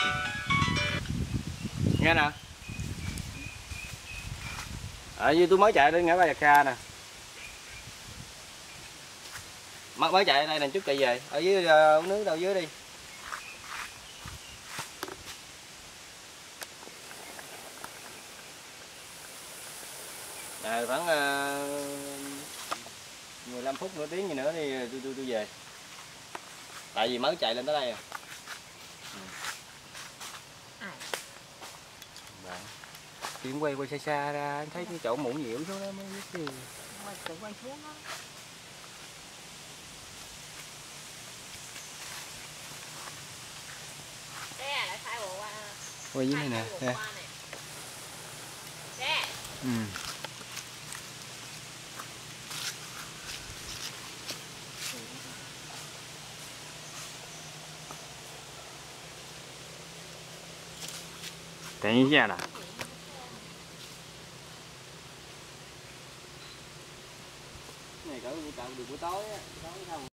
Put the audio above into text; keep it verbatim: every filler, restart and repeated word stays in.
Nghe nè. Ở dưới tôi mới chạy đến ngã ba Giặc Kha nè. Mới chạy đây nè, chút chạy về. Ở dưới uh, uống nước đâu dưới đi. À, khoảng uh, mười lăm phút nửa tiếng gì nữa thì tôi tôi tôi về. Tại vì mới chạy lên tới đây à. Bạn chuyện quay quay xa xa ra, anh thấy cái chỗ mũ nhiễu xuống đó mới biết gì. Quay tự quay xuống đó. Quay dưới này nè. Nè. Ừ.等一下啦。Này cỡ cỡ được buổi tối á, tối không.